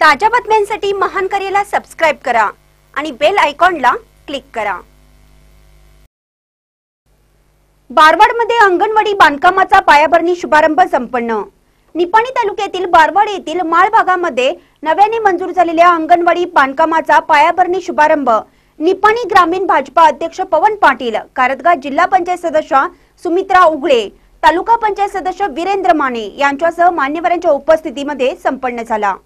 ताज्या बातम्यांसाठी महान करेला सबस्क्राइब करा आणि बेल आयकॉनला क्लिक करा। बारवाडमध्ये अंगणवाडी बांधकामाचा पायाभरणी शुभारंभ संपन्न। निपाणी तालुक्यातील बारवाड येथील माळ भागामध्ये नव्याने मंजूर झालेल्या अंगणवाडी बांधकामाचा पायाभरणी शुभारंभ निपाणी ग्रामीण भाजपा अध्यक्ष पवन पाटील, कारदगा जिल्हा पंचायत सदस्य सुमित्रा उगळे, तालुका पंचायत सदस्य वीरेंद्र माने यांच्यासह मान्यवरांच्या उपस्थितीमध्ये संपन्न झाला।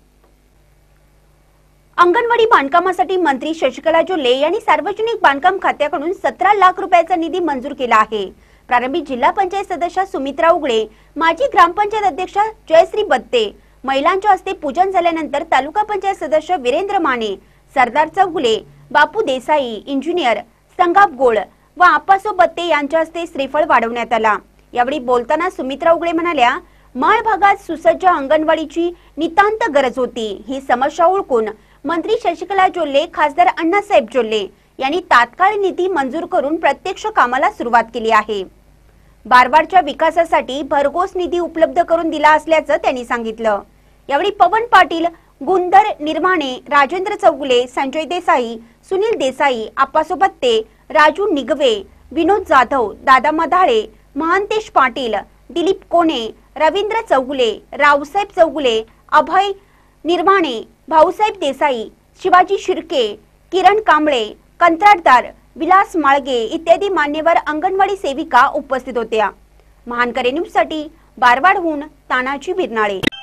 अंगणवाडी बांधकामासाठी मंत्री शशिकला जोल्हे यांनी सार्वजनिक बांधकाम खात्याकडून 17 लाख रुपयाचा निधी मंजूर केला आहे। प्रारंभी जिल्हा पंचायत सदस्य सुमित्रा उगळे, माजी ग्रामपंचायत अध्यक्ष जयश्री बत्ते, महिलांच्या हस्ते पूजन झाल्यानंतर तालुका पंचायत सदस्य वीरेंद्र माने, सरदार चौगुले, बापू देसाई, इंजिनियर संगाप गोळ व आपासो बत्ते यांच्या हस्ते श्रीफळ वाढवण्यात आला। यावेळी बोलताना सुमित्रा उगळे म्हणाल्या, माळ भागात सुसज्ज अंगणवाडीची नितांत गरज होती। ही समस्या ओळखून मंत्री शशिकला जोल्हे, खासदार अण्णासाहेब जोल्हे यांनी तात्काळ निधी मंजूर करून प्रत्यक्ष कामाला सुरुवात केली आहे। बारवाडच्या विकासासाठी भरघोस निधी उपलब्ध करून दिला असल्याचं त्यांनी सांगितलं। यावेळी पवन पाटील, गुंदर निर्माणे, राजेंद्र चौगुले, संजय देसाई, सुनील देसाई, आपासो बत्ते, राजू निगवे, विनोद जाधव, दादा मधाळे, महांतेश पाटील, दिलीप कोणे, रवींद्र चौगुले, रावसाहेब चौगुले, अभय निर्माणे, भाऊसाहेब देसाई, शिवाजी शिर्के, किरण कांबळे, कंत्राटदार विलास माळगे इत्यादी मान्यवर अंगणवाडी सेविका उपस्थित होत्या। महान करे न्यूज साठी बारवाडहून तानाजी बिरनाळे।